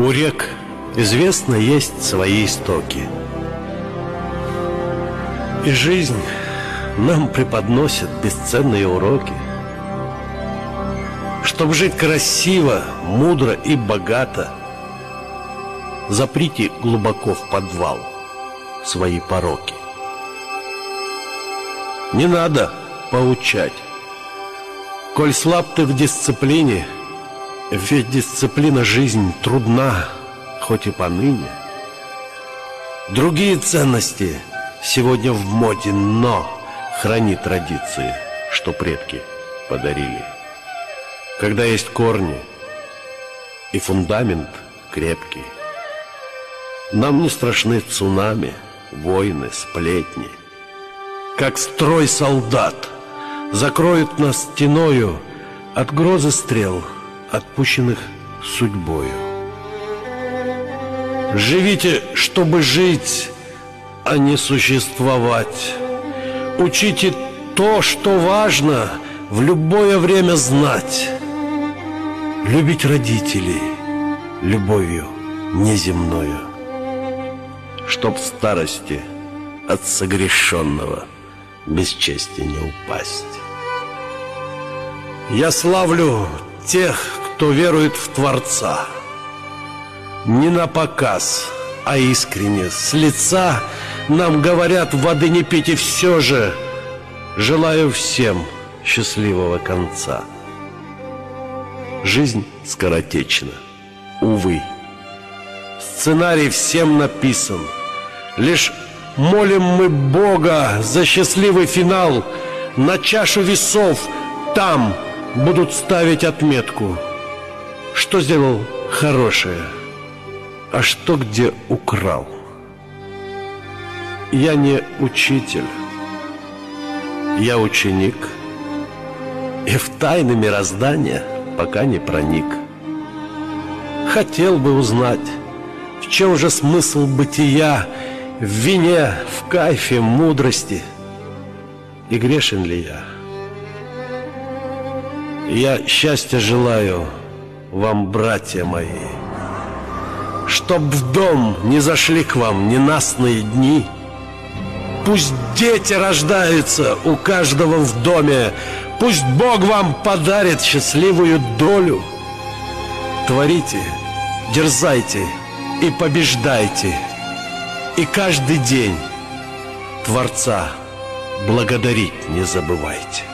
У рек, известно, есть свои истоки. И жизнь нам преподносит бесценные уроки. Чтоб жить красиво, мудро и богато, заприте глубоко в подвал свои пороки. Не надо поучать, коль слаб ты в дисциплине, ведь дисциплина жизнь трудна, хоть и поныне. Другие ценности сегодня в моде, но храни традиции, что предки подарили. Когда есть корни и фундамент крепкий, нам не страшны цунами, войны, сплетни. Как строй солдат закроют нас стеною от грозы стрел, отпущенных судьбою. Живите, чтобы жить, а не существовать. Учите то, что важно, в любое время знать. Любить родителей любовью неземною, чтоб в старости от согрешенного без чести не упасть. Я славлю тех, кто верует в Творца, не на показ, а искренне, с лица. Нам говорят, воды не пить, и все же желаю всем счастливого конца. Жизнь скоротечна, увы. Сценарий всем написан. Лишь молим мы Бога за счастливый финал. На чашу весов там будут ставить отметку, что сделал хорошее, а что где украл. Я не учитель, я ученик, и в тайны мироздания пока не проник. Хотел бы узнать, в чем же смысл бытия, в вине, в кайфе, мудрости, и грешен ли я? Я счастья желаю вам, братья мои, чтоб в дом не зашли к вам ненастные дни. Пусть дети рождаются у каждого в доме, пусть Бог вам подарит счастливую долю. Творите, дерзайте и побеждайте, и каждый день Творца благодарить не забывайте.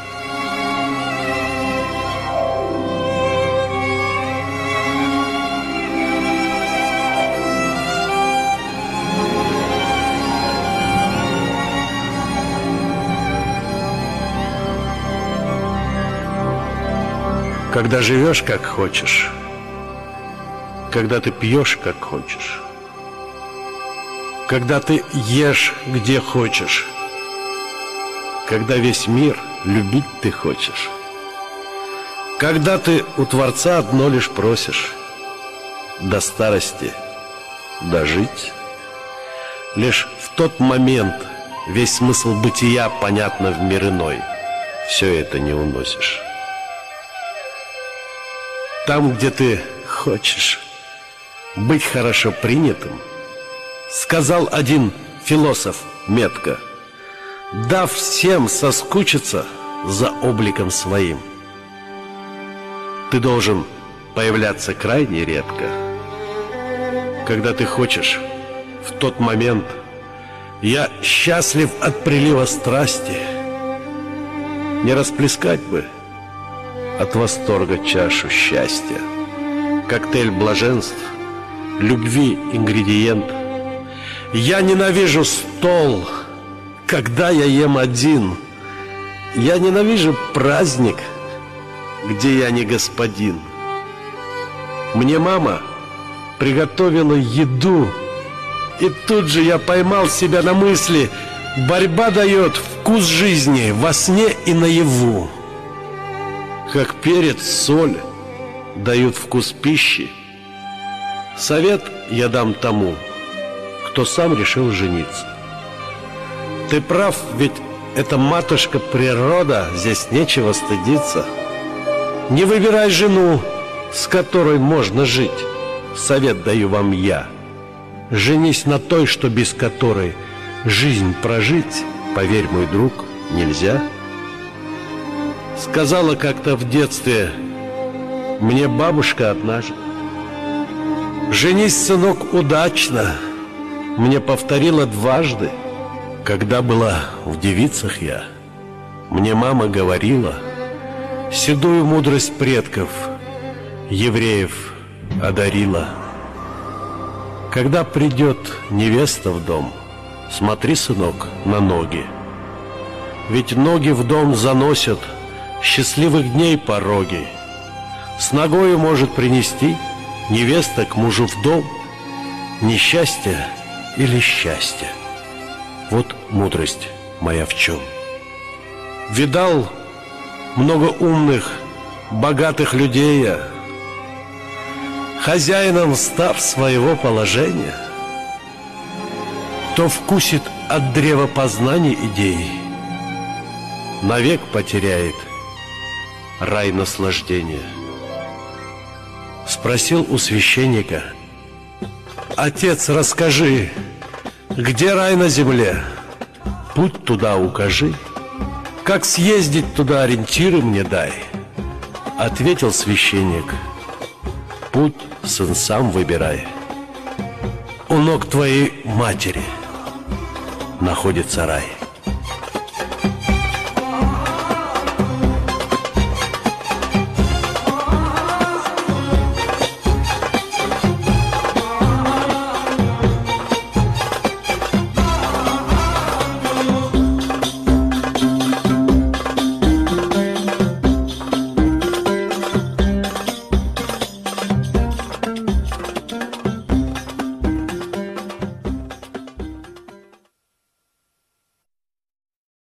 Когда живешь как хочешь, когда ты пьешь как хочешь, когда ты ешь где хочешь, когда весь мир любить ты хочешь, когда ты у Творца одно лишь просишь: до старости дожить. Лишь в тот момент весь смысл бытия понятно в мир иной. Все это не уносишь. Там, где ты хочешь быть хорошо принятым, сказал один философ метко, дав всем соскучиться за обликом своим. Ты должен появляться крайне редко. Когда ты хочешь, в тот момент я счастлив от прилива страсти. Не расплескать бы от восторга чашу счастья, коктейль блаженств, любви ингредиент. Я ненавижу стол, когда я ем один. Я ненавижу праздник, где я не господин. Мне мама приготовила еду, и тут же я поймал себя на мысли: борьба дает вкус жизни во сне и наяву. Как перец, соль дают вкус пищи. Совет я дам тому, кто сам решил жениться. Ты прав, ведь это матушка природа, здесь нечего стыдиться. Не выбирай жену, с которой можно жить. совет даю вам я. Женись на той, что без которой жизнь прожить, поверь, мой друг, нельзя. Сказала как-то в детстве мне бабушка однажды: женись, сынок, удачно. Мне повторила дважды. Когда была в девицах я, мне мама говорила седую мудрость предков евреев одарила. Когда придет невеста в дом, смотри, сынок, на ноги. Ведь ноги в дом заносят счастливых дней пороги. С ногою может принести невеста к мужу в дом несчастье или счастье. Вот мудрость моя в чем. Видал много умных, богатых людей я. Хозяином став своего положения, кто вкусит от древа познания идей, навек потеряет рай наслаждения. Спросил у священника: отец, расскажи, где рай на земле? Путь туда укажи. Как съездить туда, ориентиры мне дай. Ответил священник: путь, сын, сам выбирай. У ног твоей матери находится рай.